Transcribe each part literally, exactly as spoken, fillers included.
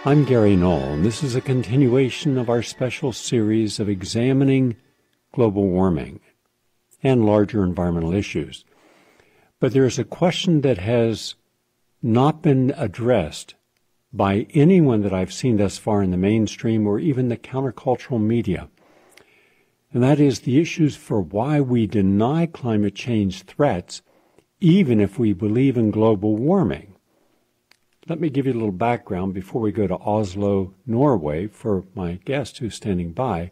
I'm Gary Knoll, and this is a continuation of our special series of examining global warming and larger environmental issues. But there's a question that has not been addressed by anyone that I've seen thus far in the mainstream or even the countercultural media, and that is the issues for why we deny climate change threats even if we believe in global warming. Let me give you a little background before we go to Oslo, Norway, for my guest who's standing by,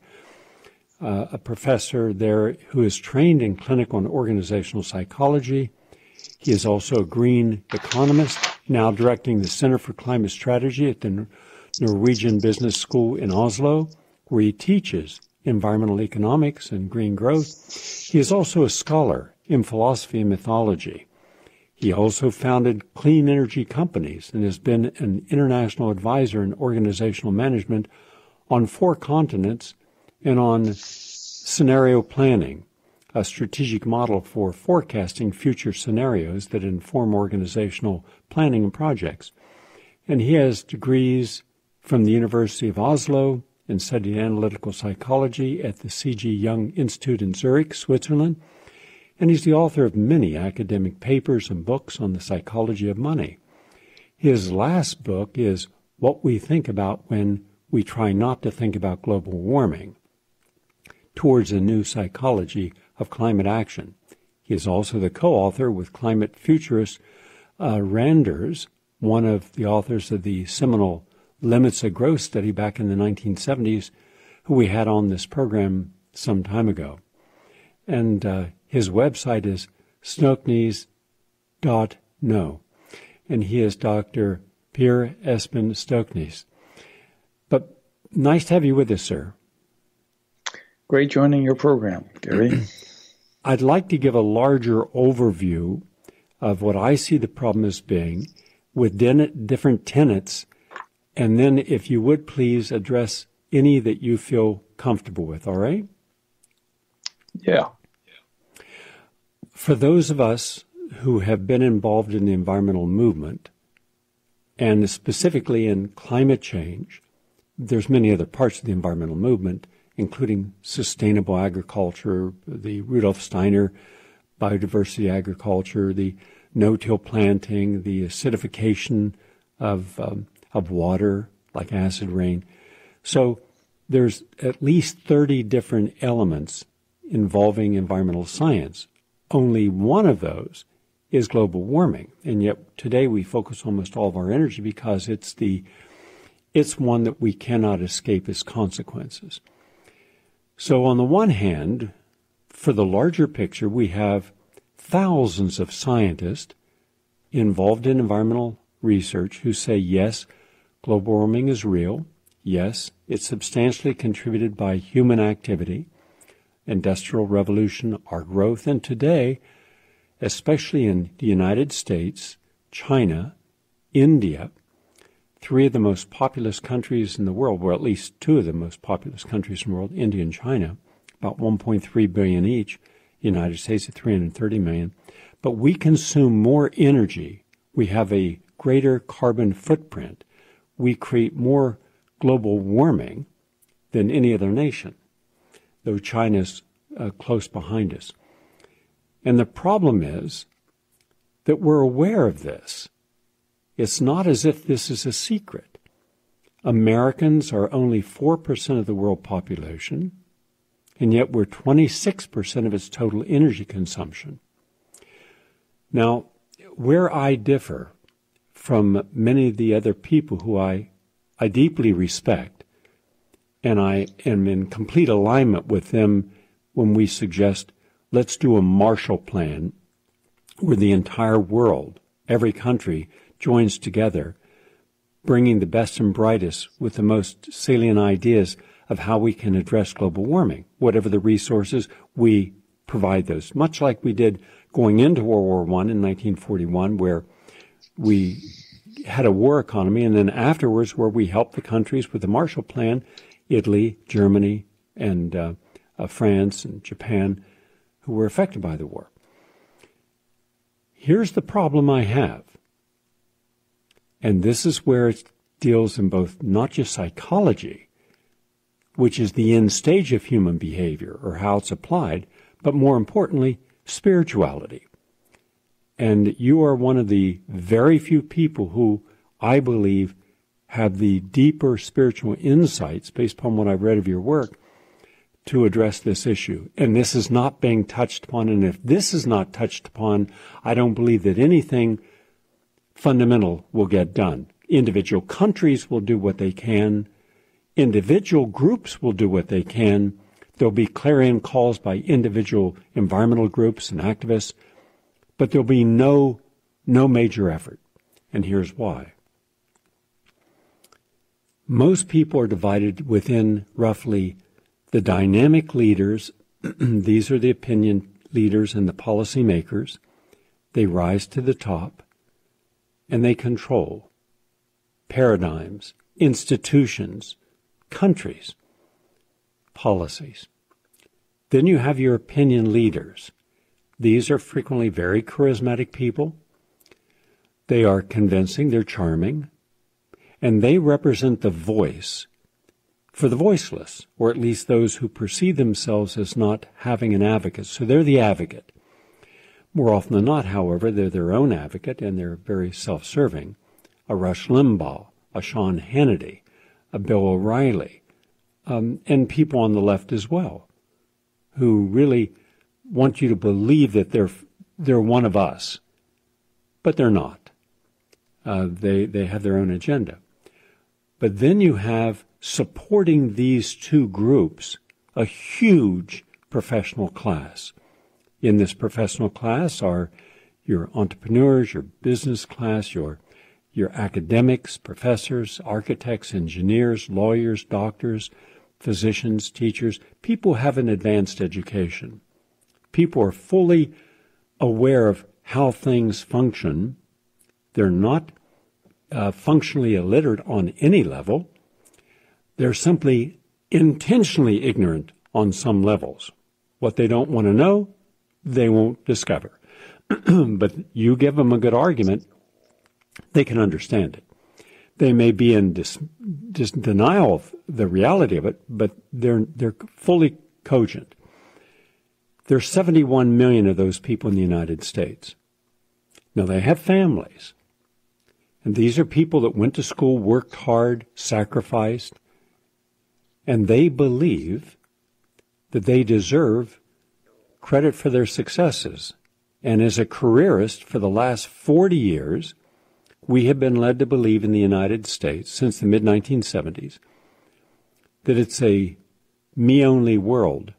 uh, a professor there who is trained in clinical and organizational psychology. He is also a green economist, now directing the Center for Climate Strategy at the Norwegian Business School in Oslo, where he teaches environmental economics and green growth. He is also a scholar in philosophy and mythology. He also founded clean energy companies and has been an international advisor in organizational management on four continents and on scenario planning, a strategic model for forecasting future scenarios that inform organizational planning and projects. And he has degrees from the University of Oslo and studied analytical psychology at the C G Jung Institute in Zurich, Switzerland. And he's the author of many academic papers and books on the psychology of money. His last book is What We Think About When We Try Not to Think About Global Warming, Towards a New Psychology of Climate Action. He is also the co-author with climate futurist uh, Randers, one of the authors of the seminal Limits of Growth study back in the nineteen seventies, who we had on this program some time ago. And uh, his website is Stocknes dot no, and he is Doctor Per Espen Stocknes. But nice to have you with us, sir. Great joining your program, Gary. I'd like to give a larger overview of what I see the problem as being with different tenets, and then if you would please address any that you feel comfortable with, all right? Yeah. For those of us who have been involved in the environmental movement, and specifically in climate change, there's many other parts of the environmental movement, including sustainable agriculture, the Rudolf Steiner biodiversity agriculture, the no-till planting, the acidification of um, of water, like acid rain. So there's at least thirty different elements involving environmental science. Only one of those is global warming, and yet today we focus almost all of our energy because it's the it's one that we cannot escape its consequences. So on the one hand, for the larger picture, we have thousands of scientists involved in environmental research who say, yes, global warming is real. Yes, it's substantially contributed by human activity, industrial revolution, our growth, and today, especially in the United States, China, India, three of the most populous countries in the world, or at least two of the most populous countries in the world, India and China, about one point three billion each, the United States at three hundred thirty million. But we consume more energy. We have a greater carbon footprint. We create more global warming than any other nation, though China's uh, close behind us. And the problem is that we're aware of this. It's not as if this is a secret. Americans are only four percent of the world population, and yet we're twenty-six percent of its total energy consumption. Now, where I differ from many of the other people who I, I deeply respect, and I am in complete alignment with them when we suggest let's do a Marshall Plan where the entire world, every country, joins together, bringing the best and brightest with the most salient ideas of how we can address global warming. Whatever the resources, we provide those, much like we did going into World War One in nineteen forty-one, where we had a war economy, and then afterwards where we helped the countries with the Marshall Plan, Italy, Germany, and uh, uh, France and Japan, who were affected by the war. Here's the problem I have, and this is where it's, deals in both not just psychology, which is the end stage of human behavior or how it's applied, but more importantly, spirituality. And you are one of the very few people who I believe have the deeper spiritual insights based upon what I've read of your work to address this issue. And this is not being touched upon. And if this is not touched upon, I don't believe that anything fundamental will get done. Individual countries will do what they can. Individual groups will do what they can. There'll be clarion calls by individual environmental groups and activists, but there'll be no, no major effort. And here's why. Most people are divided within roughly the dynamic leaders. These are the opinion leaders and the policy makers. They rise to the top, and they control paradigms, institutions, countries, policies. Then you have your opinion leaders. These are frequently very charismatic people. They are convincing, they're charming, and they represent the voice for the voiceless, or at least those who perceive themselves as not having an advocate. So they're the advocate. More often than not, however, they're their own advocate, and they're very self-serving. A Rush Limbaugh, a Sean Hannity, a Bill O'Reilly, um, and people on the left as well, who really want you to believe that they're they're one of us, but they're not. Uh, they they have their own agenda. But then you have supporting these two groups a huge professional class. In this professional class are your entrepreneurs, your business class, your your academics, professors, architects, engineers, lawyers, doctors, physicians, teachers, people who have an advanced education. People are fully aware of how things function. They're not uh, functionally illiterate on any level. They're simply intentionally ignorant on some levels. What they don't want to know, they won't discover. But you give them a good argument, they can understand it. They may be in dis, dis, denial of the reality of it, but they're they're fully cogent. There's seventy-one million of those people in the United States. Now, they have families. And these are people that went to school, worked hard, sacrificed, and they believe that they deserve credit for their successes. And as a careerist for the last forty years, we have been led to believe in the United States since the mid nineteen seventies that it's a me-only world.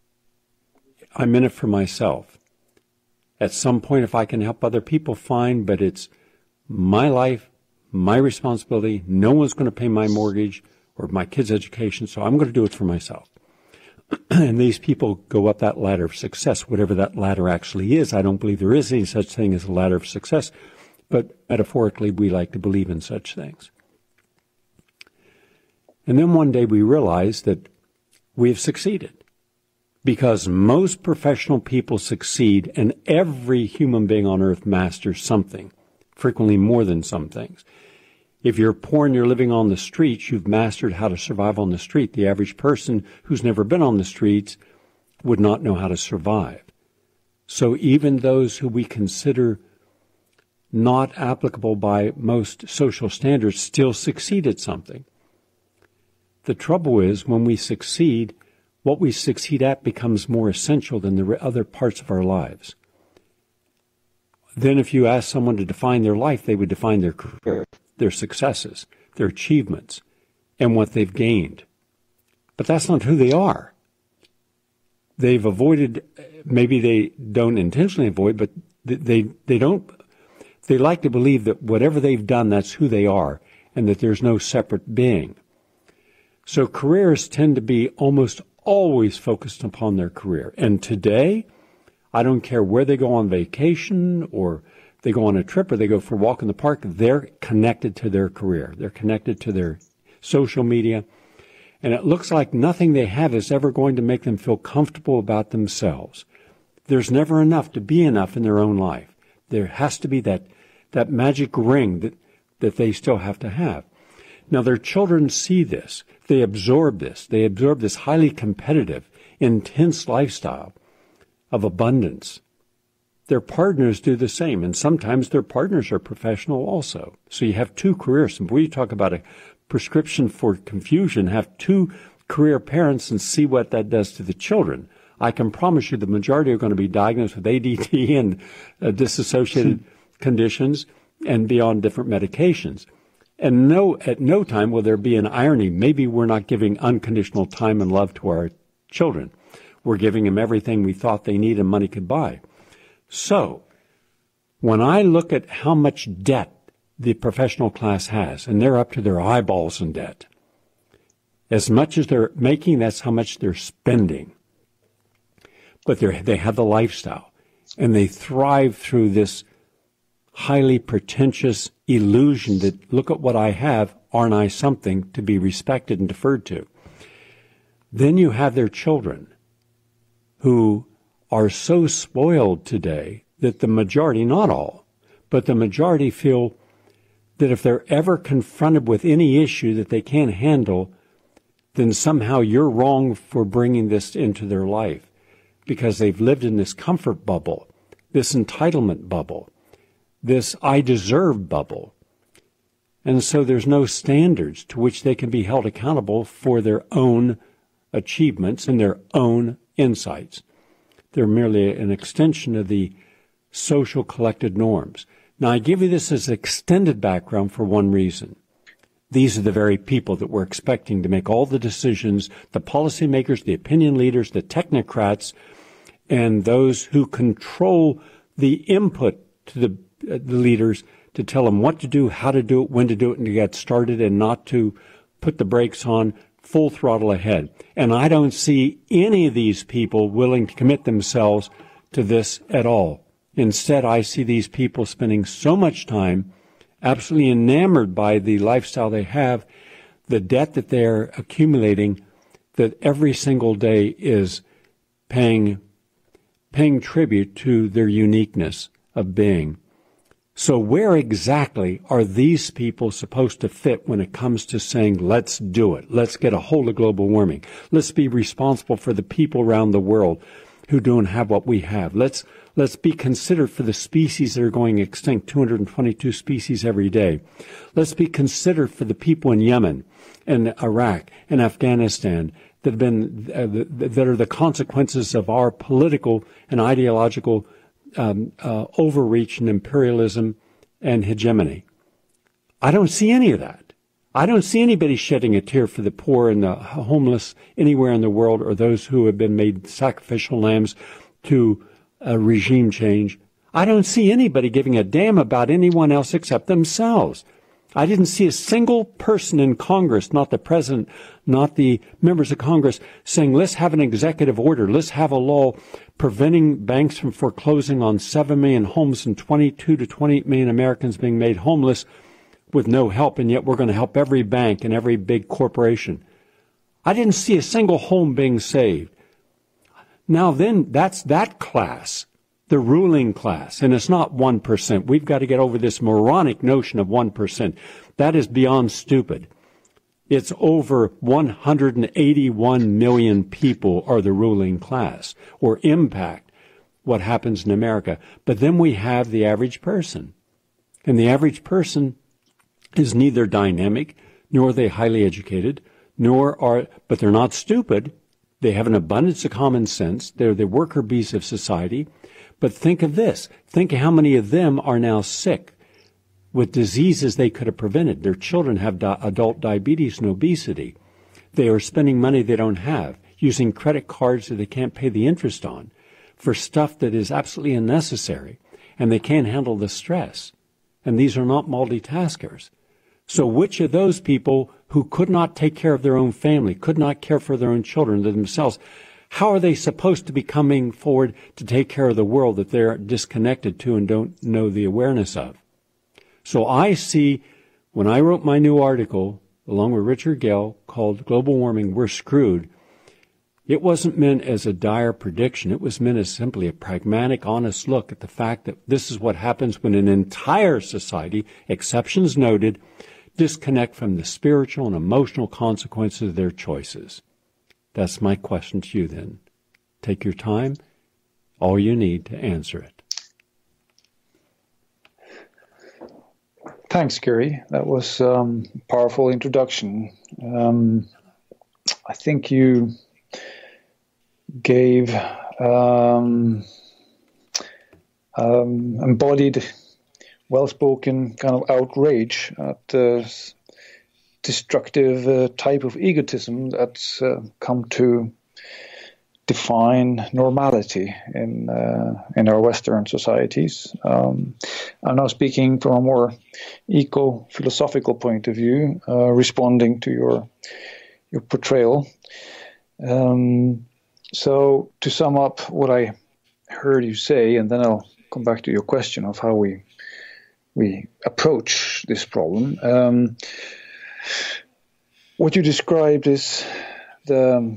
I'm in it for myself. At some point, if I can help other people, fine, but it's my life, my responsibility. No one's going to pay my mortgage or my kids' education, so I'm going to do it for myself. And these people go up that ladder of success, whatever that ladder actually is. I don't believe there is any such thing as a ladder of success, but metaphorically, we like to believe in such things. And then one day we realize that we have succeeded. Because most professional people succeed, and every human being on earth masters something, frequently more than some things. If you're poor and you're living on the streets, you've mastered how to survive on the street. The average person who's never been on the streets would not know how to survive. So even those who we consider not applicable by most social standards still succeed at something. The trouble is, when we succeed, what we succeed at becomes more essential than the other parts of our lives. Then if you ask someone to define their life, they would define their career, their successes, their achievements, and what they've gained. But that's not who they are. They've avoided, maybe they don't intentionally avoid, but they, they don't, they like to believe that whatever they've done, that's who they are, and that there's no separate being. So careers tend to be almost always focused upon their career. And today, I don't care where they go on vacation or they go on a trip or they go for a walk in the park, they're connected to their career. They're connected to their social media. And it looks like nothing they have is ever going to make them feel comfortable about themselves. There's never enough to be enough in their own life. There has to be that, that magic ring that, that they still have to have. Now, their children see this. They absorb this. They absorb this highly competitive, intense lifestyle of abundance. Their partners do the same, and sometimes their partners are professional also. So you have two careers. And we talk about a prescription for confusion, have two career parents and see what that does to the children. I can promise you the majority are going to be diagnosed with A D D and uh, disassociated conditions and be on different medications. And no, at no time will there be an irony. Maybe we're not giving unconditional time and love to our children. We're giving them everything we thought they need and money could buy. So when I look at how much debt the professional class has, and they're up to their eyeballs in debt, as much as they're making, that's how much they're spending. But they they have the lifestyle, and they thrive through this highly pretentious illusion that, look at what I have, aren't I something to be respected and deferred to? Then you have their children who are so spoiled today that the majority, not all, but the majority feel that if they're ever confronted with any issue that they can't handle, then somehow you're wrong for bringing this into their life because they've lived in this comfort bubble, this entitlement bubble, this I deserve bubble. And so there's no standards to which they can be held accountable for their own achievements and their own insights. They're merely an extension of the social collected norms. Now, I give you this as extended background for one reason. These are the very people that we're expecting to make all the decisions, the policymakers, the opinion leaders, the technocrats, and those who control the input to the, uh, the leaders to tell them what to do, how to do it, when to do it, and to get started and not to put the brakes on, full throttle ahead. And I don't see any of these people willing to commit themselves to this at all. Instead, I see these people spending so much time absolutely enamored by the lifestyle they have, the debt that they're accumulating, that every single day is paying paying tribute to their uniqueness of being. So where exactly are these people supposed to fit when it comes to saying, let's do it, let's get a hold of global warming, let's be responsible for the people around the world who don't have what we have, let's Let's be considered for the species that are going extinct, two hundred twenty-two species every day. Let's be considered for the people in Yemen and Iraq and Afghanistan that have been uh, that are the consequences of our political and ideological um, uh, overreach and imperialism and hegemony. I don't see any of that. I don't see anybody shedding a tear for the poor and the homeless anywhere in the world, or those who have been made sacrificial lambs to a regime change. I don't see anybody giving a damn about anyone else except themselves. I didn't see a single person in Congress, not the president, not the members of Congress, saying, let's have an executive order, let's have a law preventing banks from foreclosing on seven million homes and twenty-two to twenty-eight million Americans being made homeless with no help, and yet we're going to help every bank and every big corporation. I didn't see a single home being saved. Now then, that's that class, the ruling class, and it's not one percent. We've got to get over this moronic notion of one percent. That is beyond stupid. It's over one hundred eighty-one million people are the ruling class, or impact what happens in America. But then we have the average person. And the average person is neither dynamic, nor are they highly educated, nor are, but they're not stupid. They have an abundance of common sense. They're the worker bees of society. But think of this. Think how many of them are now sick with diseases they could have prevented. Their children have di- adult diabetes and obesity. They are spending money they don't have, using credit cards that they can't pay the interest on for stuff that is absolutely unnecessary, and they can't handle the stress. And these are not multitaskers. So which of those people who could not take care of their own family, could not care for their own children themselves, how are they supposed to be coming forward to take care of the world that they're disconnected to and don't know the awareness of? So I see, when I wrote my new article, along with Richard Gale, called Global Warming, We're Screwed, it wasn't meant as a dire prediction. It was meant as simply a pragmatic, honest look at the fact that this is what happens when an entire society, exceptions noted, disconnect from the spiritual and emotional consequences of their choices. That's my question to you then. Take your time, all you need to answer it. Thanks, Gary. That was a um, powerful introduction. Um, I think you gave um, um, embodied, well-spoken kind of outrage at the destructive uh, type of egotism that's uh, come to define normality in uh, in our Western societies. Um, I'm now speaking from a more eco-philosophical point of view, uh, responding to your your portrayal. Um, so to sum up what I heard you say, and then I'll come back to your question of how we we approach this problem. Um, what you described is the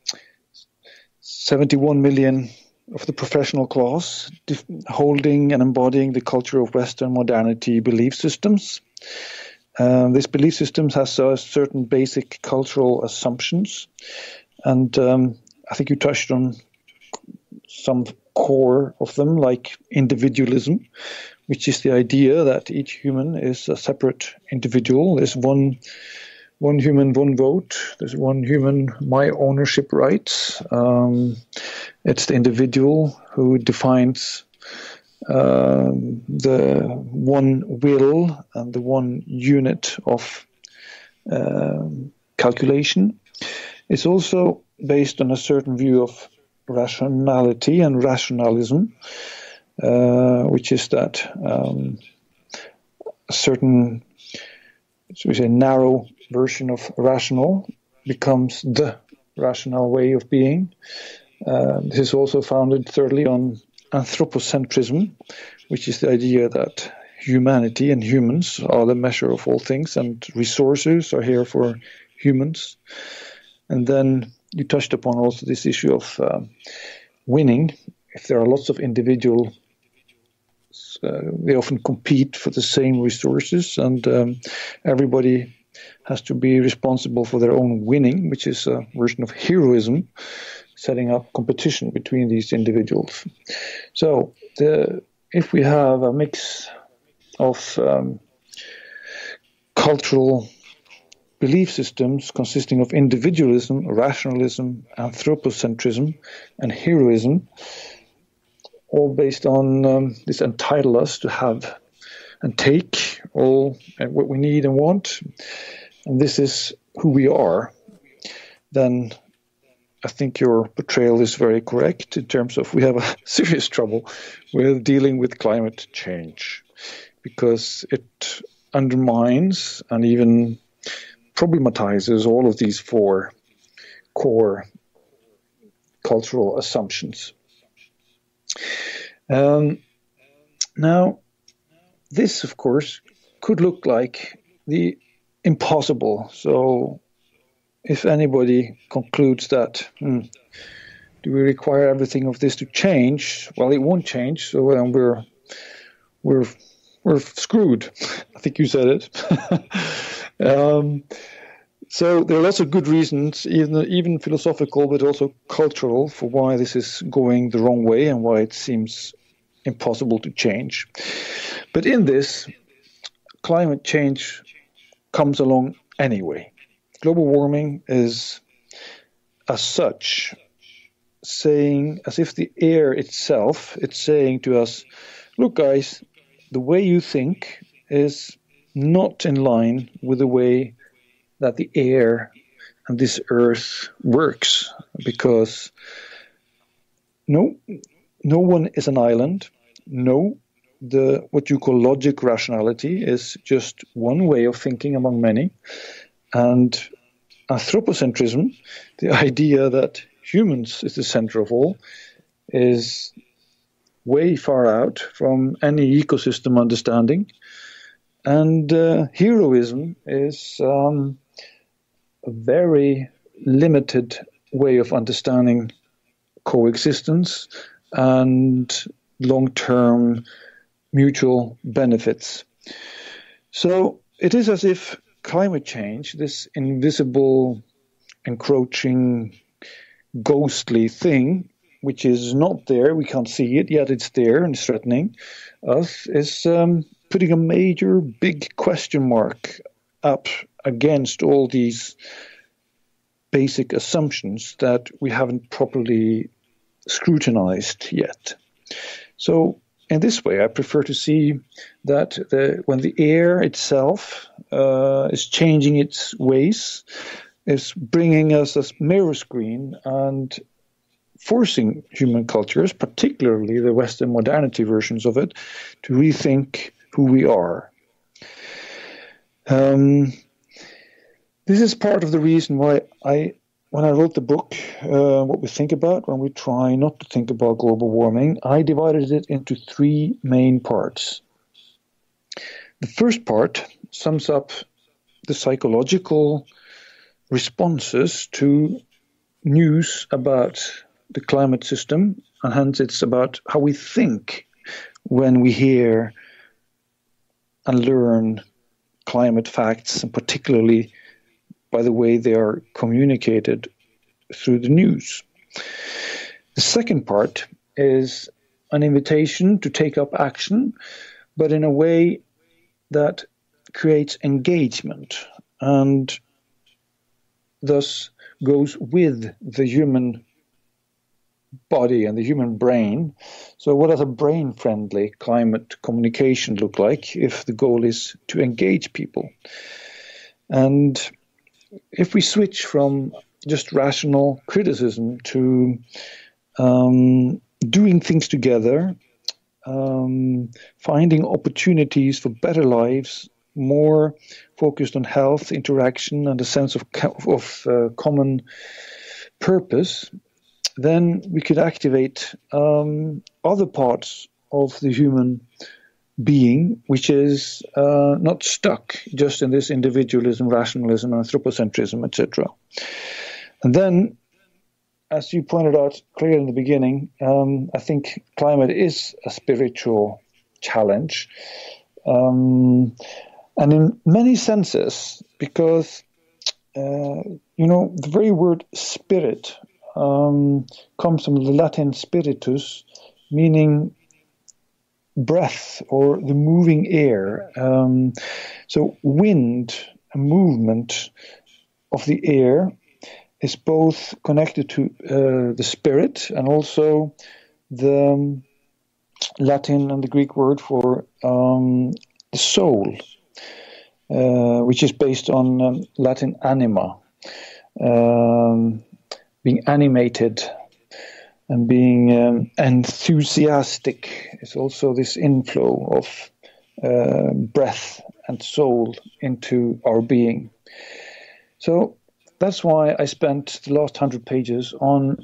seventy-one million of the professional class def- holding and embodying the culture of Western modernity belief systems. Um, this belief system has uh, certain basic cultural assumptions, and um, I think you touched on some core of them, like individualism, which is the idea that each human is a separate individual. There's one one human, one vote. There's one human, my ownership rights. Um, it's the individual who defines uh, the one will and the one unit of uh, calculation. It's also based on a certain view of rationality and rationalism, uh, which is that um, a certain, so we say, narrow version of rational becomes the rational way of being. Uh, this is also founded, thirdly, on anthropocentrism, which is the idea that humanity and humans are the measure of all things, and resources are here for humans. And then you touched upon also this issue of uh, winning. If there are lots of individual, uh, they often compete for the same resources, and um, everybody has to be responsible for their own winning, which is a version of heroism, setting up competition between these individuals. So the, if we have a mix of um, cultural belief systems consisting of individualism, rationalism, anthropocentrism, and heroism, all based on um, this entitle us to have and take all what we need and want, and this is who we are, then I think your portrayal is very correct in terms of we have a serious trouble with dealing with climate change, because it undermines and even problematizes all of these four core cultural assumptions. Um, now, this, of course, could look like the impossible. So if anybody concludes that, hmm, do we require everything of this to change? Well, it won't change, so then we're we're we're screwed. I think you said it. um, so there are lots of good reasons, even even philosophical, but also cultural, for why this is going the wrong way and why it seems impossible to change. But in this, climate change comes along anyway. Global warming is, as such, saying, as if the air itself, it's saying to us, look, guys, the way you think is not in line with the way that the air and this earth works, because no, no one is an island. No, the what you call logic rationality is just one way of thinking among many. And anthropocentrism, the idea that humans is the center of all, is way far out from any ecosystem understanding. And uh, heroism is um, a very limited way of understanding coexistence and long-term mutual benefits. So it is as if climate change, this invisible, encroaching, ghostly thing, which is not there, we can't see it, yet it's there and it's threatening us, is um, putting a major big question mark up against all these basic assumptions that we haven't properly scrutinized yet. So in this way, I prefer to see that the, when the air itself uh, is changing its ways, is bringing us a mirror screen and forcing human cultures, particularly the Western modernity versions of it, to rethink who we are. Um, this is part of the reason why I, when I wrote the book, uh, What We Think About, when we try not to think about global warming, I divided it into three main parts. The first part sums up the psychological responses to news about the climate system, and hence it's about how we think when we hear and learn climate facts, and particularly by the way they are communicated through the news. The second part is an invitation to take up action, but in a way that creates engagement and thus goes with the human body and the human brain. So what does a brain-friendly climate communication look like if the goal is to engage people? And if we switch from just rational criticism to um, doing things together, um, finding opportunities for better lives, more focused on health, interaction, and a sense of, of uh, common purpose, then we could activate um, other parts of the human being, which is uh, not stuck just in this individualism, rationalism, anthropocentrism, et cetera. And then, as you pointed out clearly in the beginning, um, I think climate is a spiritual challenge. Um, and in many senses, because, uh, you know, the very word spirit um, comes from the Latin spiritus, meaning breath or the moving air. Um, so wind, a movement of the air, is both connected to uh, the spirit and also the um, Latin and the Greek word for um, the soul, uh, which is based on um, Latin anima, um, being animated and being um, enthusiastic. Is also this inflow of uh, breath and soul into our being. So that's why I spent the last hundred pages on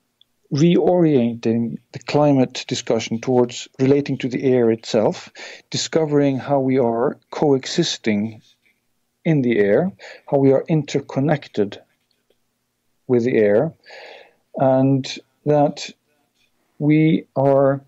reorienting the climate discussion towards relating to the air itself, discovering how we are coexisting in the air, how we are interconnected with the air, and that we are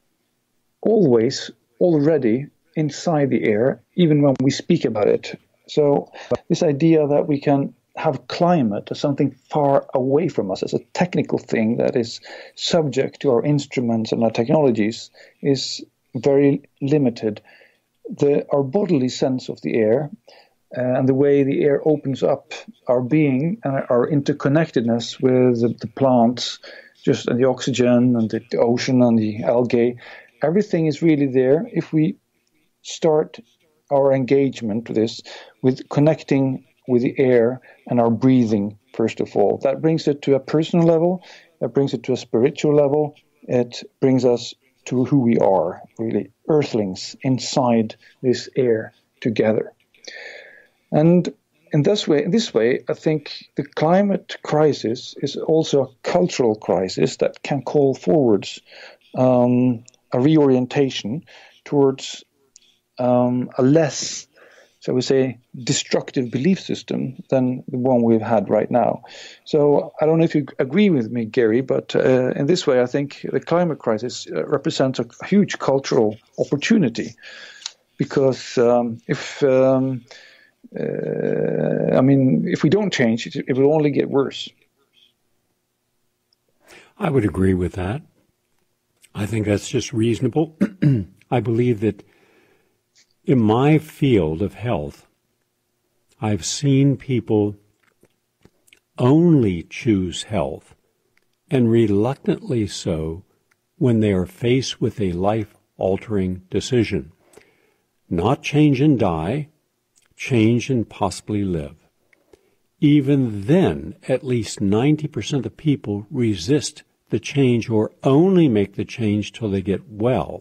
always already inside the air, even when we speak about it. So this idea that we can have climate as something far away from us, as a technical thing that is subject to our instruments and our technologies, is very limited. The, our bodily sense of the air uh, and the way the air opens up our being and our interconnectedness with the, the plants, just and the oxygen and the, the ocean and the algae, everything is really there if we start our engagement with this, with connecting with the air and our breathing, first of all. That brings it to a personal level, that brings it to a spiritual level, it brings us to who we are, really, earthlings inside this air together. And in this way, in this way, I think the climate crisis is also a cultural crisis that can call forwards um, a reorientation towards um, a less, shall we say, destructive belief system than the one we've had right now. So I don't know if you agree with me, Gary, but uh, in this way, I think the climate crisis uh, represents a huge cultural opportunity because um, if um, uh, I mean, if we don't change, it, it will only get worse. I would agree with that. I think that's just reasonable. I believe that in my field of health, I've seen people only choose health, and reluctantly so, when they are faced with a life-altering decision. Not change and die, change and possibly live. Even then, at least ninety percent of people resist the change or only make the change till they get well.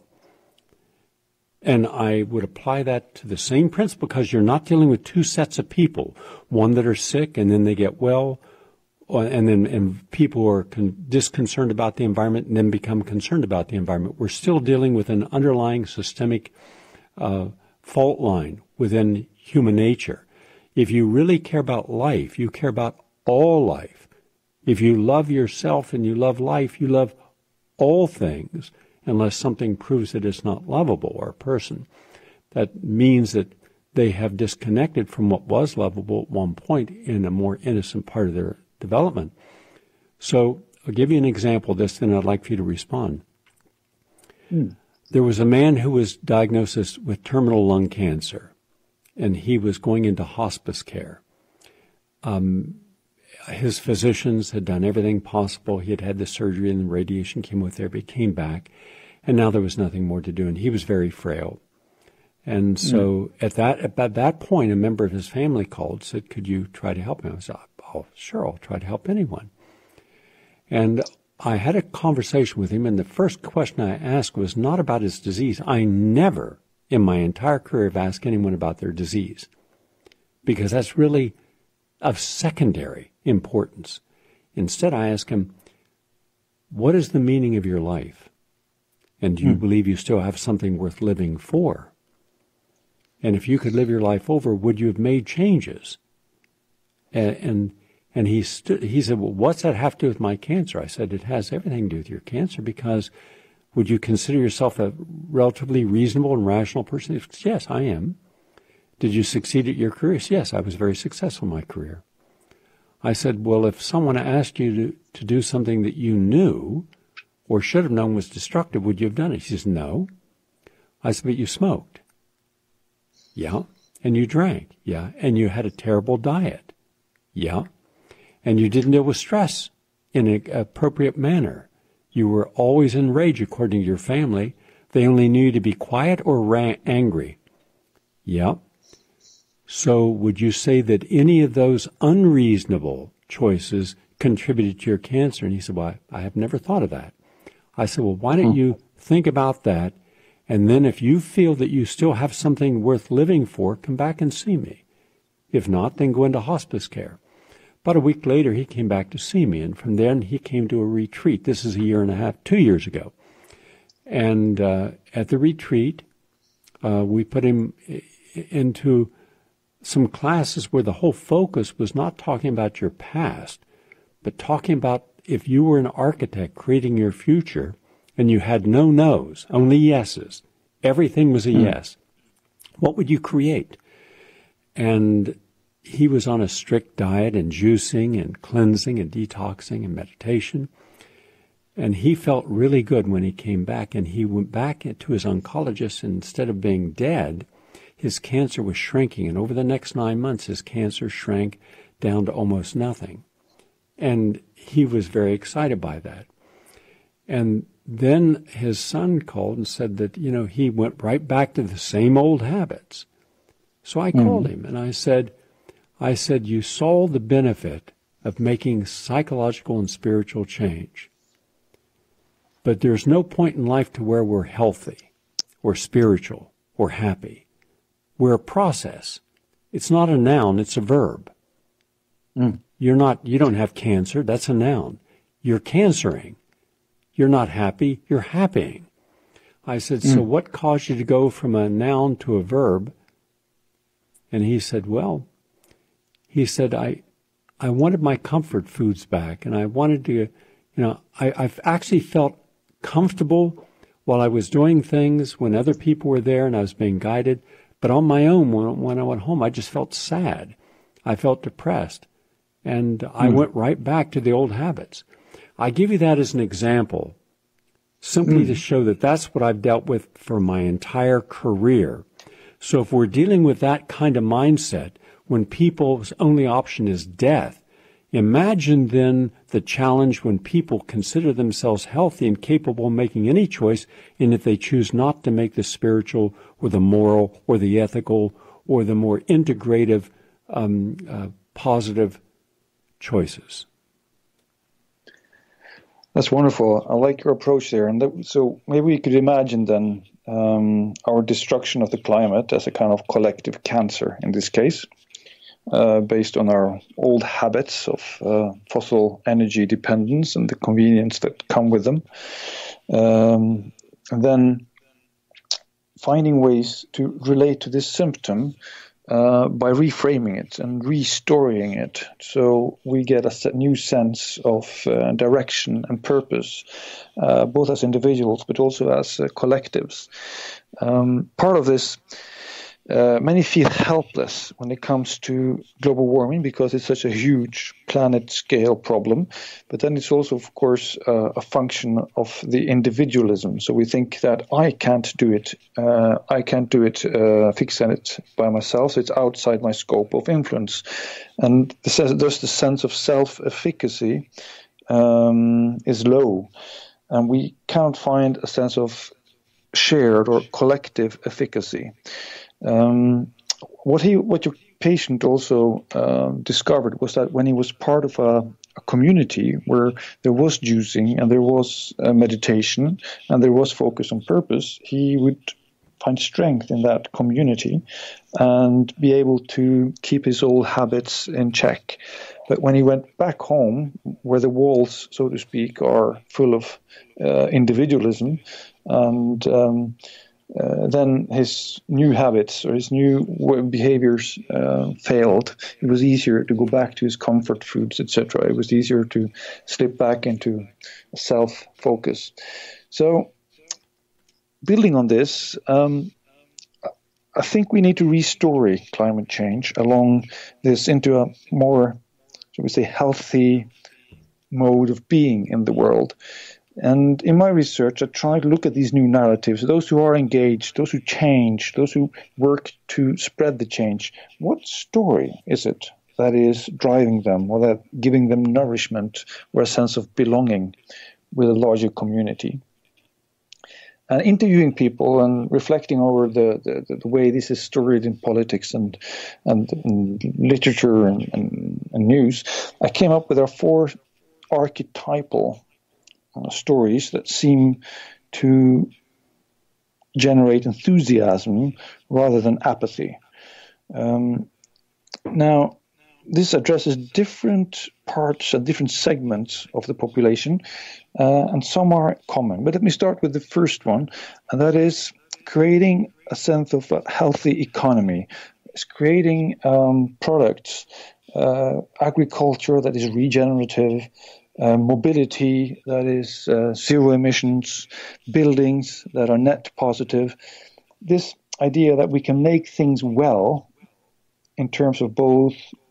And I would apply that to the same principle, because you're not dealing with two sets of people, one that are sick and then they get well, and then and people who are con- disconcerted about the environment and then become concerned about the environment. We're still dealing with an underlying systemic uh, fault line within human nature. If you really care about life, you care about all life. If you love yourself and you love life, you love all things, unless something proves that it's not lovable, or a person. That means that they have disconnected from what was lovable at one point in a more innocent part of their development. So I'll give you an example of this, then I'd like for you to respond. Hmm. There was a man who was diagnosed with terminal lung cancer, and he was going into hospice care. Um, his physicians had done everything possible. He had had the surgery and the radiation chemotherapy, came back, and now there was nothing more to do, and he was very frail. And so mm. at that at that point, a member of his family called, said, "Could you try to help him?" I said, "Oh, sure, I'll try to help anyone." And I had a conversation with him, and the first question I asked was not about his disease. I never, in my entire career, have asked anyone about their disease, because that's really of secondary importance. Instead, I asked him, "What is the meaning of your life? And do you hmm. believe you still have something worth living for? And if you could live your life over, would you have made changes?" And and, and he stood. He said, "Well, what's that have to do with my cancer?" I said, "It has everything to do with your cancer, because would you consider yourself a relatively reasonable and rational person?" He said, "Yes, I am." "Did you succeed at your career?" He said, "Yes, I was very successful in my career." I said, "Well, if someone asked you to, to do something that you knew or should have known was destructive, would you have done it?" He says, "No." I said, "But you smoked." "Yeah." "And you drank." "Yeah." "And you had a terrible diet." "Yeah." "And you didn't deal with stress in an appropriate manner. You were always in rage, according to your family. They only knew you to be quiet or ra- angry." "Yeah." "So would you say that any of those unreasonable choices contributed to your cancer?" And he said, "Well, I, I have never thought of that." I said, "Well, why don't you think about that? And then if you feel that you still have something worth living for, come back and see me. If not, then go into hospice care." About a week later, he came back to see me. And from then, he came to a retreat. This is a year and a half, two years ago. And uh, at the retreat, uh, we put him into some classes where the whole focus was not talking about your past, but talking about if you were an architect creating your future and you had no no's, only yeses, everything was a mm. yes, what would you create? And he was on a strict diet and juicing and cleansing and detoxing and meditation. And he felt really good when he came back. And he went back to his oncologist, and instead of being dead, his cancer was shrinking. And over the next nine months, his cancer shrank down to almost nothing. And he was very excited by that. And then his son called and said that, you know, he went right back to the same old habits. So I mm. called him and I said, I said, you saw the benefit of making psychological and spiritual change. But there's no point in life to where we're healthy or spiritual or happy. We're a process. It's not a noun, it's a verb. Mm. You're not, you don't have cancer, that's a noun. You're cancering. You're not happy, you're happying. I said, mm. so what caused you to go from a noun to a verb? And he said, well, he said, I I wanted my comfort foods back, and I wanted to, you know, I, I've actually felt comfortable while I was doing things, when other people were there and I was being guided. But on my own, when, when I went home, I just felt sad. I felt depressed. And I mm. went right back to the old habits. I give you that as an example, simply mm. to show that that's what I've dealt with for my entire career. So if we're dealing with that kind of mindset, when people's only option is death, imagine then the challenge when people consider themselves healthy and capable of making any choice, and if they choose not to make the spiritual or the moral or the ethical or the more integrative, um, uh, positive choices. That's wonderful. I like your approach there. And that, so maybe we could imagine then um, our destruction of the climate as a kind of collective cancer in this case, uh, based on our old habits of uh, fossil energy dependence and the convenience that come with them. Um, and then finding ways to relate to this symptom Uh, by reframing it and restoring it, so we get a new sense of uh, direction and purpose, uh, both as individuals but also as uh, collectives. Um, part of this, uh, many feel helpless when it comes to global warming because it's such a huge planet-scale problem, but then it's also, of course, uh, a function of the individualism. So we think that I can't do it, uh, I can't do it, uh, fix it by myself, so it's outside my scope of influence. And there's the sense of self-efficacy um, is low, and we can't find a sense of shared or collective efficacy. Um, what he, what your patient also uh, discovered was that when he was part of a, a community where there was juicing and there was uh, meditation and there was focus on purpose, he would find strength in that community and be able to keep his old habits in check. But when he went back home, where the walls, so to speak, are full of uh, individualism and um, Uh, then his new habits or his new behaviors uh, failed. It was easier to go back to his comfort foods, et cetera. It was easier to slip back into self-focus. So, building on this, um, I think we need to restore climate change along this into a more, shall we say, healthy mode of being in the world. And in my research, I try to look at these new narratives, those who are engaged, those who change, those who work to spread the change. What story is it that is driving them or that giving them nourishment or a sense of belonging with a larger community? And interviewing people and reflecting over the, the, the way this is storied in politics and, and, and literature and, and, and news, I came up with our four archetypal stories that seem to generate enthusiasm rather than apathy. Um, now, this addresses different parts and different segments of the population, uh, and some are common. But let me start with the first one, and that is creating a sense of a healthy economy. It's creating um, products, uh, agriculture that is regenerative, Uh, mobility that is uh, zero emissions, buildings that are net positive. This idea that we can make things well in terms of both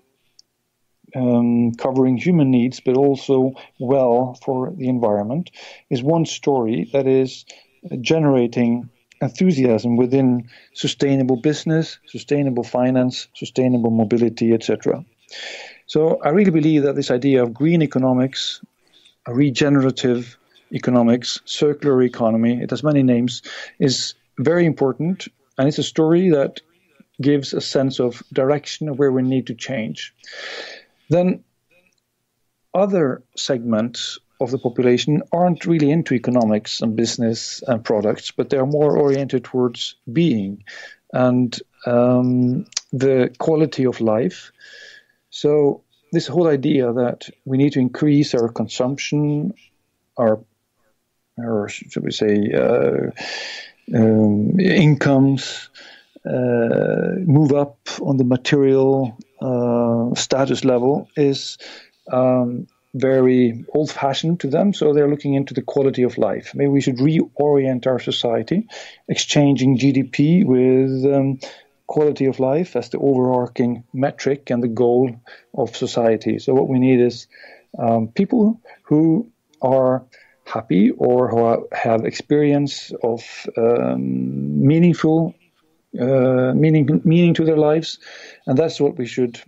um, covering human needs but also well for the environment is one story that is generating enthusiasm within sustainable business, sustainable finance, sustainable mobility, et cetera. So I really believe that this idea of green economics, regenerative economics, circular economy, it has many names, is very important. And it's a story that gives a sense of direction of where we need to change. Then other segments of the population aren't really into economics and business and products, but they are more oriented towards being and um, the quality of life. So this whole idea that we need to increase our consumption, our, or should we say, uh, um, incomes, uh, move up on the material uh, status level is um, very old-fashioned to them, so they're looking into the quality of life. Maybe we should reorient our society, exchanging G D P with um, quality of life as the overarching metric and the goal of society. So what we need is um, people who are happy or who have experience of um, meaningful uh, meaning meaning to their lives, and that's what we should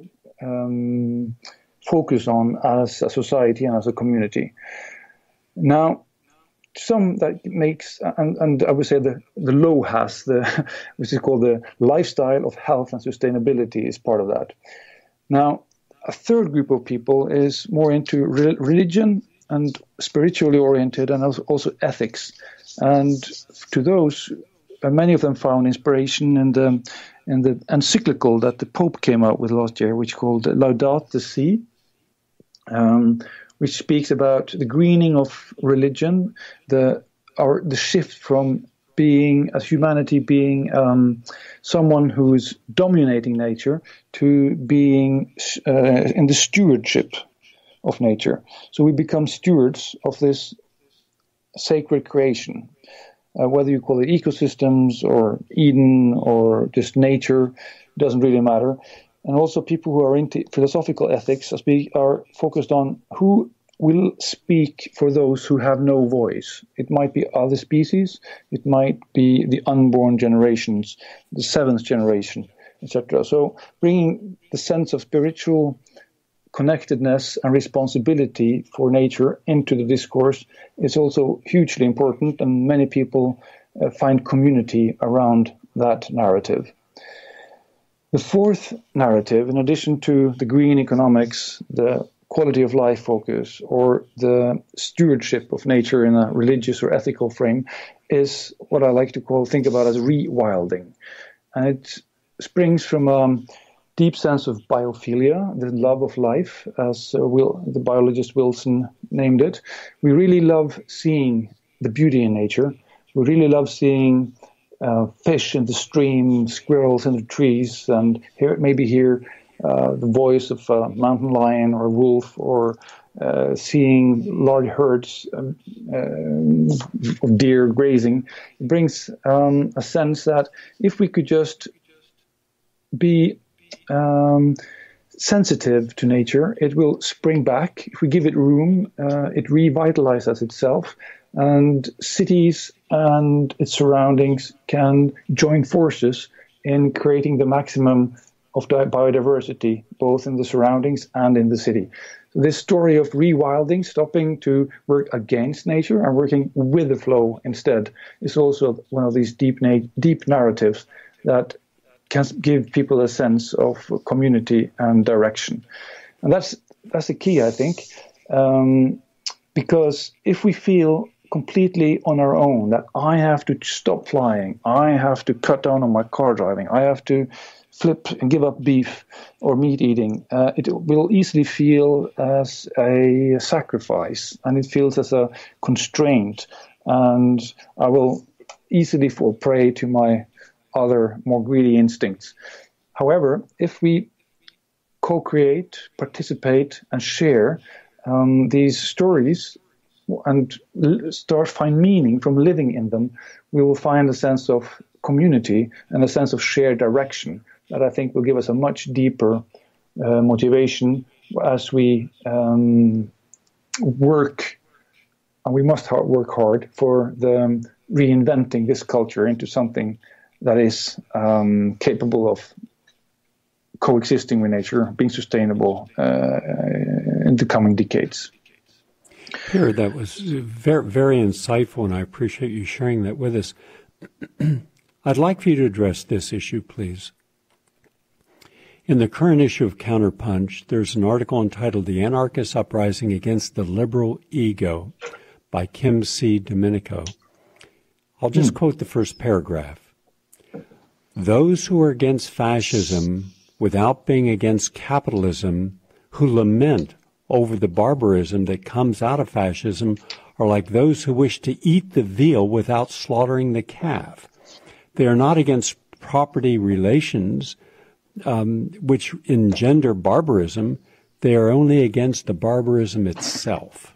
um, focus on as a society and as a community. Now, some that makes, and, and I would say the, the L O H A S, the, which is called the lifestyle of health and sustainability, is part of that. Now, a third group of people is more into re- religion and spiritually oriented, and also, also ethics. And to those, uh, many of them found inspiration in the, in the encyclical that the Pope came out with last year, which called Laudato Si', um, which speaks about the greening of religion, the our the shift from being, as humanity, being um, someone who is dominating nature to being uh, in the stewardship of nature. So we become stewards of this sacred creation, uh, whether you call it ecosystems or Eden or just nature, doesn't really matter. And also people who are into philosophical ethics are focused on who will speak for those who have no voice. It might be other species, it might be the unborn generations, the seventh generation, et cetera. So bringing the sense of spiritual connectedness and responsibility for nature into the discourse is also hugely important, and many people uh, find community around that narrative. The fourth narrative, in addition to the green economics, the quality of life focus, or the stewardship of nature in a religious or ethical frame, is what I like to call, think about as rewilding. And it springs from a deep sense of biophilia, the love of life, as uh, Will, the biologist Wilson named it. We really love seeing the beauty in nature. We really love seeing uh, fish in the stream, squirrels in the trees, and here maybe hear uh, the voice of a mountain lion or a wolf, or uh, seeing large herds um, uh, of deer grazing. It brings um, a sense that if we could just be um, sensitive to nature, it will spring back. If we give it room, uh, it revitalizes itself, and cities and its surroundings can join forces in creating the maximum of biodiversity, both in the surroundings and in the city. So this story of rewilding, stopping to work against nature and working with the flow instead, is also one of these deep, na- deep narratives that can give people a sense of community and direction. And that's that's the key, I think, um, because if we feel completely on our own, that I have to stop flying, I have to cut down on my car driving, I have to flip and give up beef or meat eating, uh, it will easily feel as a sacrifice, and it feels as a constraint, and I will easily fall prey to my other more greedy instincts. However, if we co-create, participate, and share um, these stories and l- start find meaning from living in them, we will find a sense of community and a sense of shared direction that I think will give us a much deeper uh, motivation as we um, work, and we must ha- work hard for the um, reinventing this culture into something that is um, capable of coexisting with nature, being sustainable uh, in the coming decades. Peter, that was very, very insightful, and I appreciate you sharing that with us. I'd like for you to address this issue, please. In the current issue of Counterpunch, there's an article entitled "The Anarchist Uprising Against the Liberal Ego" by Kim C. Domenico. I'll just hmm. quote the first paragraph. Those who are against fascism without being against capitalism, who lament over the barbarism that comes out of fascism, are like those who wish to eat the veal without slaughtering the calf. They are not against property relations, um, which engender barbarism. They are only against the barbarism itself.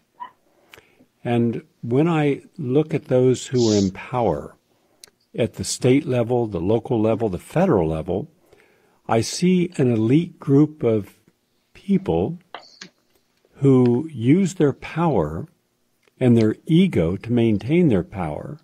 And when I look at those who are in power at the state level, the local level, the federal level, I see an elite group of people who use their power and their ego to maintain their power,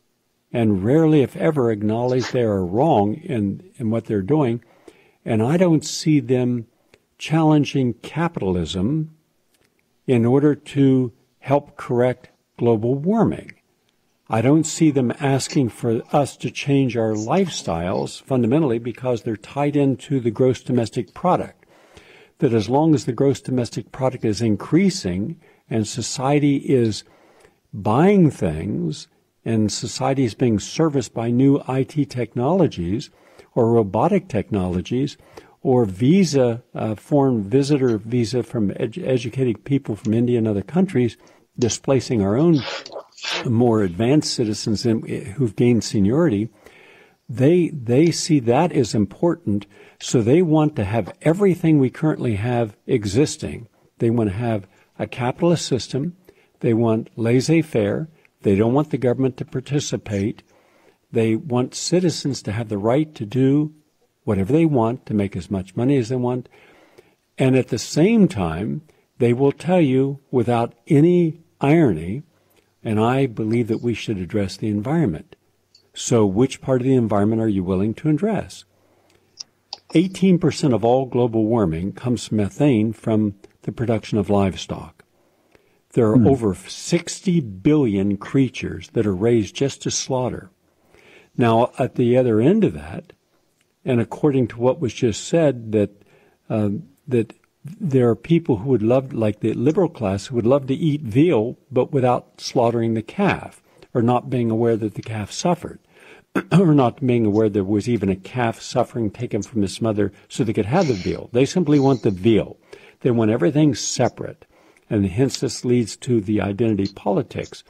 and rarely, if ever, acknowledge they are wrong in, in what they're doing. And I don't see them challenging capitalism in order to help correct global warming. I don't see them asking for us to change our lifestyles fundamentally because they're tied into the gross domestic product. That as long as the gross domestic product is increasing and society is buying things and society is being serviced by new I T technologies or robotic technologies or visa, uh, foreign visitor visa from ed- educated people from India and other countries, displacing our own more advanced citizens in, who've gained seniority, they they see that as important, so they want to have everything we currently have existing. They want to have a capitalist system. They want laissez-faire. They don't want the government to participate. They want citizens to have the right to do whatever they want, to make as much money as they want. And at the same time, they will tell you without any irony, and I believe that we should address the environment. So which part of the environment are you willing to address? eighteen percent of all global warming comes from methane from the production of livestock. There are mm. over sixty billion creatures that are raised just to slaughter. Now, at the other end of that, and according to what was just said, that uh, that there are people who would love, like the liberal class, who would love to eat veal, but without slaughtering the calf, or not being aware that the calf suffered, or not being aware there was even a calf suffering taken from its mother so they could have the veal. They simply want the veal. They want everything separate, and hence this leads to the identity politics.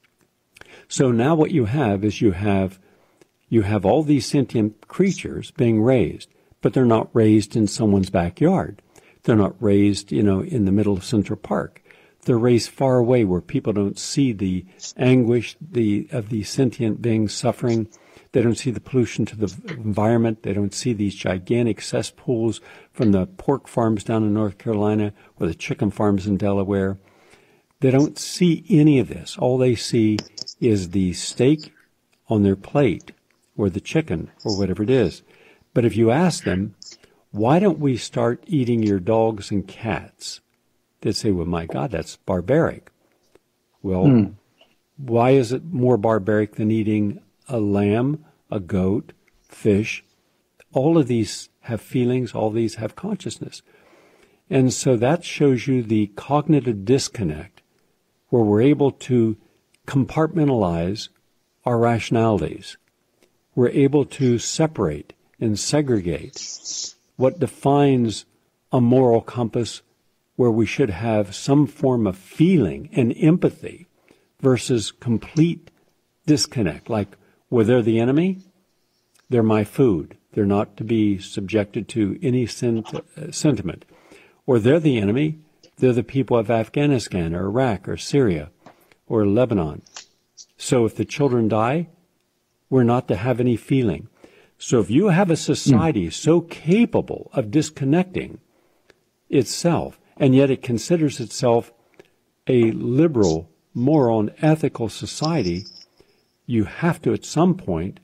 So now what you have is you have you have all these sentient creatures being raised, but they're not raised in someone's backyard. They're not raised, you know, in the middle of Central Park. They're raised far away where people don't see the anguish the of the sentient beings suffering. They don't see the pollution to the environment. They don't see these gigantic cesspools from the pork farms down in North Carolina or the chicken farms in Delaware. They don't see any of this. All they see is the steak on their plate or the chicken or whatever it is. But if you ask them, why don't we start eating your dogs and cats? They'd say, well, my God, that's barbaric. Well, mm. why is it more barbaric than eating a lamb, a goat, fish? All of these have feelings. All these have consciousness. And so that shows you the cognitive disconnect where we're able to compartmentalize our rationalities. We're able to separate and segregate what defines a moral compass where we should have some form of feeling and empathy versus complete disconnect. Like, well, they're the enemy, they're my food. They're not to be subjected to any sent- uh, sentiment. Or they're the enemy, they're the people of Afghanistan or Iraq or Syria or Lebanon. So if the children die, we're not to have any feeling. So if you have a society mm. so capable of disconnecting itself, and yet it considers itself a liberal, moral, and ethical society, you have to at some point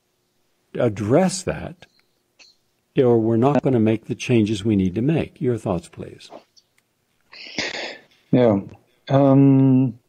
address that, or we're not going to make the changes we need to make. Your thoughts, please. Yeah. Um,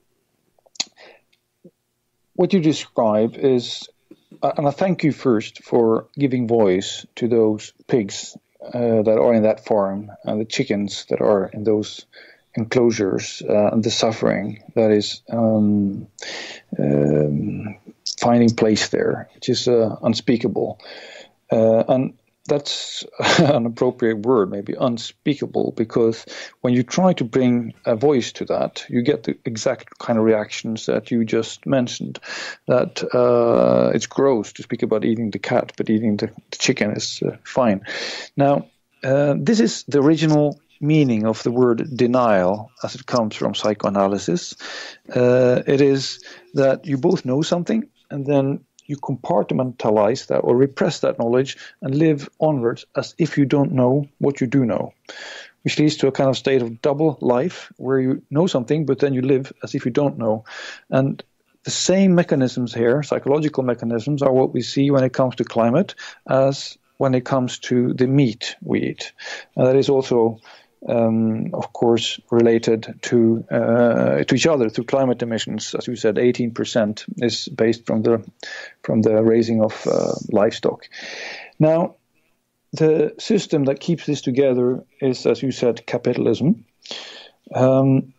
what you describe is, and I thank you first for giving voice to those pigs uh, that are in that farm and the chickens that are in those enclosures uh, and the suffering that is um, um, finding place there, which is uh, unspeakable. Uh, and that's an appropriate word, maybe unspeakable, because when you try to bring a voice to that, you get the exact kind of reactions that you just mentioned, that uh, it's gross to speak about eating the cat, but eating the, the chicken is uh, fine. Now, uh, this is the original meaning of the word denial as it comes from psychoanalysis. Uh, it is that you both know something and then you compartmentalize that or repress that knowledge and live onwards as if you don't know what you do know, which leads to a kind of state of double life where you know something, but then you live as if you don't know. And the same mechanisms here, psychological mechanisms, are what we see when it comes to climate as when it comes to the meat we eat. And that is also, um, of course, related to uh, to each other through climate emissions. As you said, eighteen percent is based from the from the raising of uh, livestock. Now, the system that keeps this together is, as you said, capitalism. Um,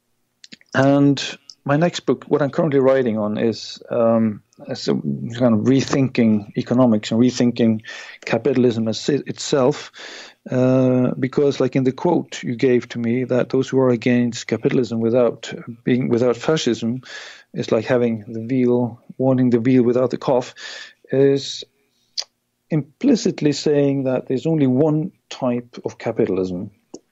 and my next book, what I'm currently writing on, is, um, is a kind of rethinking economics and rethinking capitalism as itself. Uh, because, like in the quote you gave to me, that those who are against capitalism without being without fascism is like having the veal, wanting the veal without the calf, is implicitly saying that there's only one type of capitalism.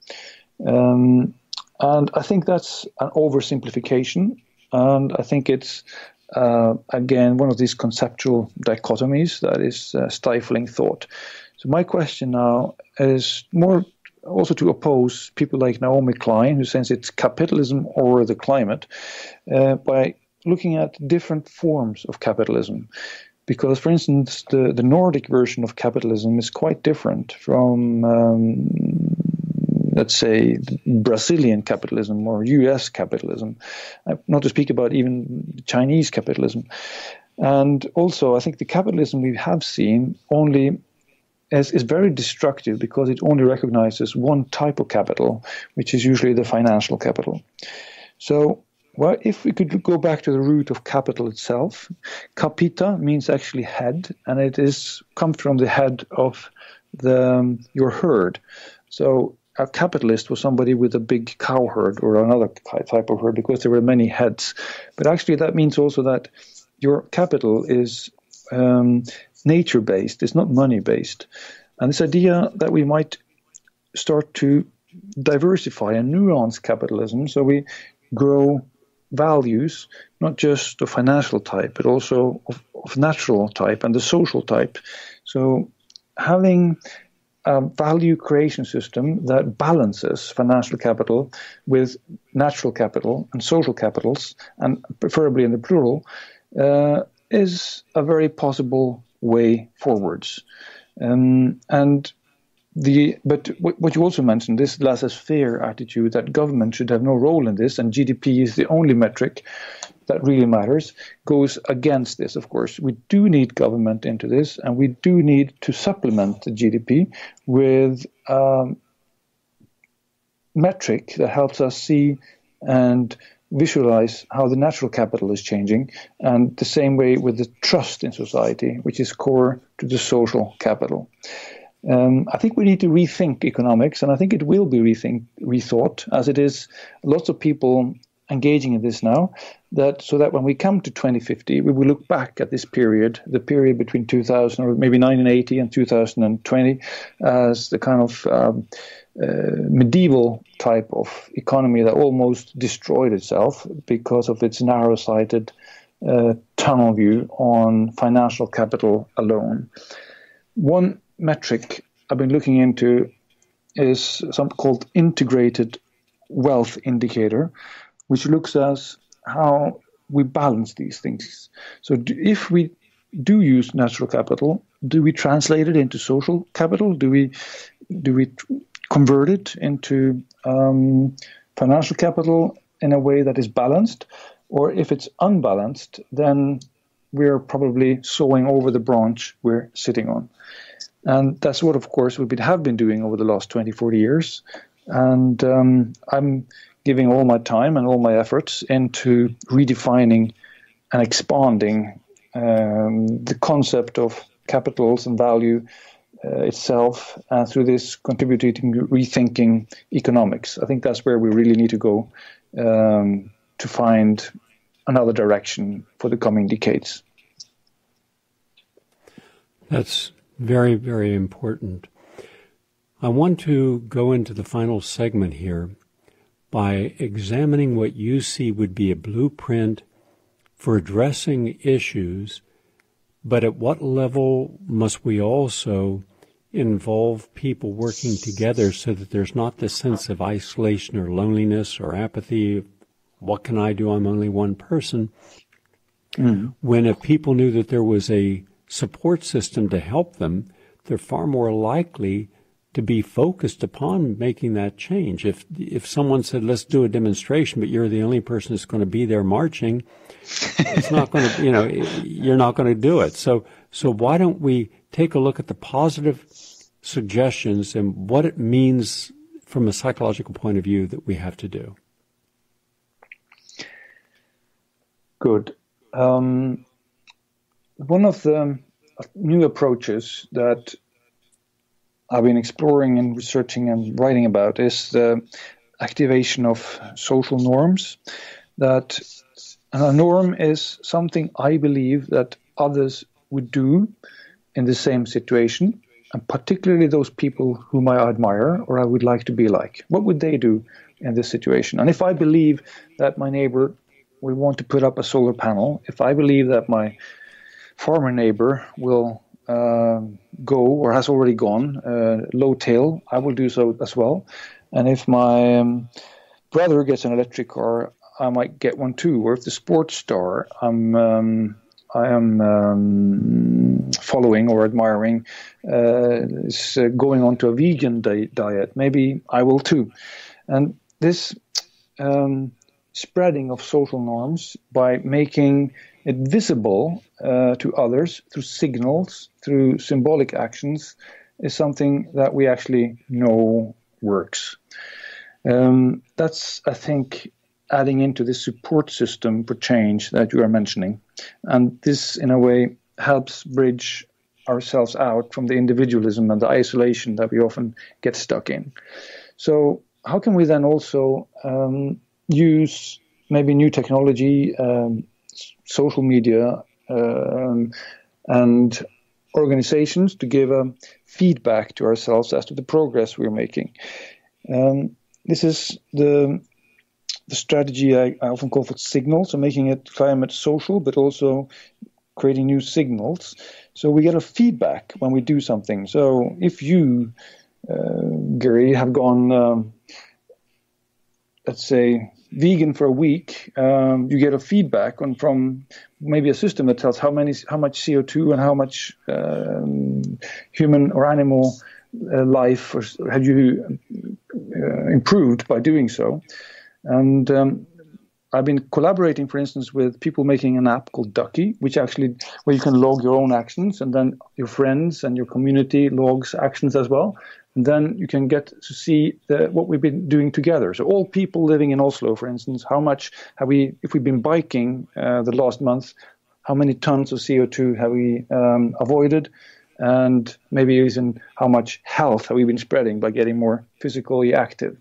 Um, and I think that's an oversimplification. And I think it's, uh, again, one of these conceptual dichotomies that is uh, stifling thought. So my question now is more also to oppose people like Naomi Klein, who says it's capitalism or the climate, uh, by looking at different forms of capitalism. Because, for instance, the, the Nordic version of capitalism is quite different from, um, let's say, Brazilian capitalism or U S capitalism, uh, not to speak about even Chinese capitalism. And also, I think the capitalism we have seen only is, is very destructive because it only recognizes one type of capital, which is usually the financial capital. So, well, if we could go back to the root of capital itself, capita means actually head, and it is comes from the head of the um, your herd. So a capitalist was somebody with a big cow herd or another type of herd because there were many heads. But actually that means also that your capital is um, nature-based, it's not money-based. And this idea that we might start to diversify and nuance capitalism, so we grow values, not just of financial type, but also of, of natural type and the social type. So having a value creation system that balances financial capital with natural capital and social capitals, and preferably in the plural, uh, is a very possible way forwards. Um, and The, but what you also mentioned, this laissez-faire attitude that government should have no role in this and G D P is the only metric that really matters, goes against this, of course. We do need government into this, and we do need to supplement the G D P with a um, metric that helps us see and visualize how the natural capital is changing, and the same way with the trust in society, which is core to the social capital. Um, I think we need to rethink economics, and I think it will be rethink, rethought, as it is lots of people engaging in this now, that so that when we come to twenty fifty, we will look back at this period, the period between two thousand or maybe nineteen eighty and two thousand twenty, as the kind of um, uh, medieval type of economy that almost destroyed itself because of its narrow-sighted uh, tunnel view on financial capital alone. One metric I've been looking into is something called integrated wealth indicator, which looks at how we balance these things. So do, if we do use natural capital, do we translate it into social capital? Do we do we convert it into um, financial capital in a way that is balanced? Or if it's unbalanced, then we're probably sawing over the branch we're sitting on. And that's what, of course, we have been doing over the last twenty, forty years. And um, I'm giving all my time and all my efforts into redefining and expanding um, the concept of capitals and value uh, itself uh, through this contributing to rethinking economics. I think that's where we really need to go um, to find another direction for the coming decades. That's very, very important. I want to go into the final segment here by examining what you see would be a blueprint for addressing issues, but at what level must we also involve people working together so that there's not this sense of isolation or loneliness or apathy? What can I do? I'm only one person. Mm-hmm. When if people knew that there was a support system to help them, they're far more likely to be focused upon making that change. If if someone said, let's do a demonstration, but you're the only person that's going to be there marching, it's not going to, you know, you're not going to do it. So, so why don't we take a look at the positive suggestions and what it means from a psychological point of view that we have to do? Good. Um, one of the new approaches that I've been exploring and researching and writing about is the activation of social norms. That and a norm is something I believe that others would do in the same situation, and particularly those people whom I admire or I would like to be like. What would they do in this situation? And if I believe that my neighbor will want to put up a solar panel, if I believe that my farmer neighbor will uh, go or has already gone uh, low tail, I will do so as well. And if my um, brother gets an electric car, I might get one too. Or if the sports star I'm um, I am um, following or admiring uh, is uh, going on to a vegan di- diet, maybe I will too. And this um, spreading of social norms by making it visible uh, to others through signals, through symbolic actions, is something that we actually know works. Um, that's, I think, adding into this support system for change that you are mentioning. And this, in a way, helps bridge ourselves out from the individualism and the isolation that we often get stuck in. So how can we then also um, use maybe new technology, um, social media, um, and organizations to give a feedback to ourselves as to the progress we're making? Um, this is the the strategy I, I often call for signals, so making it climate social, but also creating new signals. So we get a feedback when we do something. So if you, uh, Gary, have gone, um, let's say, vegan for a week, um, you get a feedback on from maybe a system that tells how many, how much C O two and how much um, human or animal uh, life or have you uh, improved by doing so. And um, I've been collaborating, for instance, with people making an app called Ducky, which actually, where you can log your own actions, and then your friends and your community logs actions as well. And then you can get to see the, what we've been doing together. So all people living in Oslo, for instance, how much have we, if we've been biking uh, the last month, how many tons of C O two have we um, avoided? And maybe even how much health have we been spreading by getting more physically active?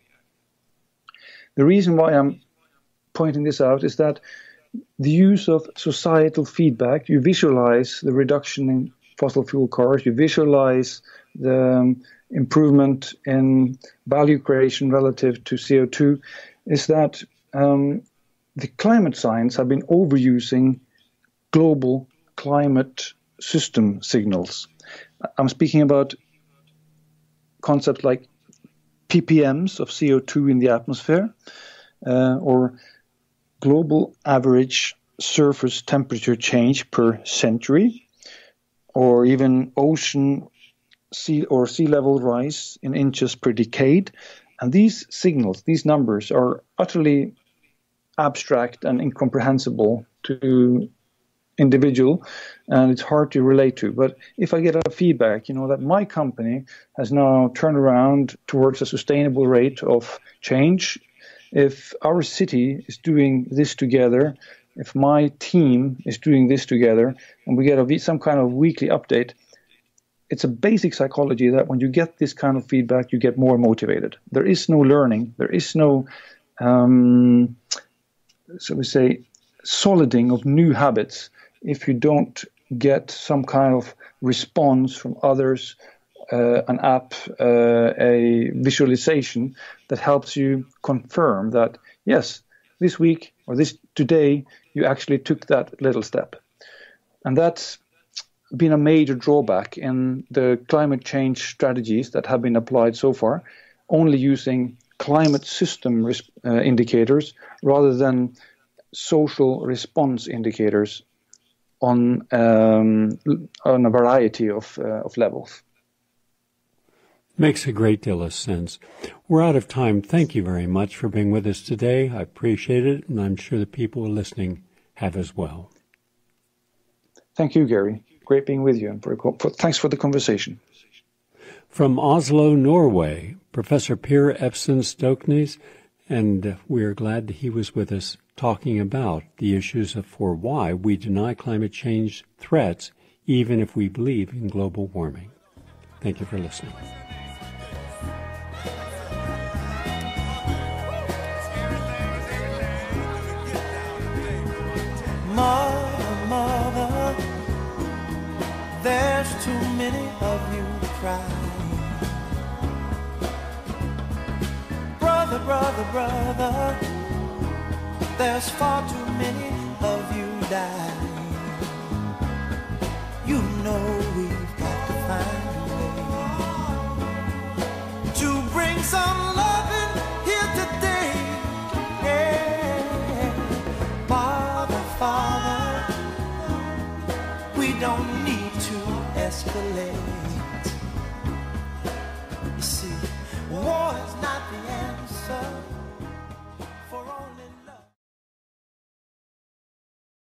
The reason why I'm pointing this out is that the use of societal feedback, you visualize the reduction in fossil fuel cars, you visualize the um, improvement in value creation relative to C O two, is that um, the climate science have been overusing global climate system signals. I'm speaking about concepts like P P Ms of C O two in the atmosphere, uh, or global average surface temperature change per century, or even ocean sea or sea level rise in inches per decade. And these signals, these numbers, are utterly abstract and incomprehensible to individual, and it's hard to relate to. But if I get a feedback, you know, that my company has now turned around towards a sustainable rate of change, if our city is doing this together, if my team is doing this together, and we get a, some kind of weekly update, it's a basic psychology that when you get this kind of feedback, you get more motivated. There is no learning, there is no, um, so we say, soliding of new habits if you don't get some kind of response from others uh, an app, uh, a visualization that helps you confirm that, yes, this week or this today, you actually took that little step. And that's been a major drawback in the climate change strategies that have been applied so far, only using climate system res- uh, indicators rather than social response indicators on um, on a variety of uh, of levels. Makes a great deal of sense. We're out of time. Thank you very much for being with us today. I appreciate it, and I'm sure the people listening have as well. Thank you, Gary. Great being with you, and for, for, thanks for the conversation. From Oslo, Norway, Professor Per Epson Stoknes, and we're glad that he was with us talking about the issues of for why we deny climate change threats, even if we believe in global warming. Thank you for listening. Mother, mother, there's too many of you crying. Brother, brother, brother, there's far too many of you dying.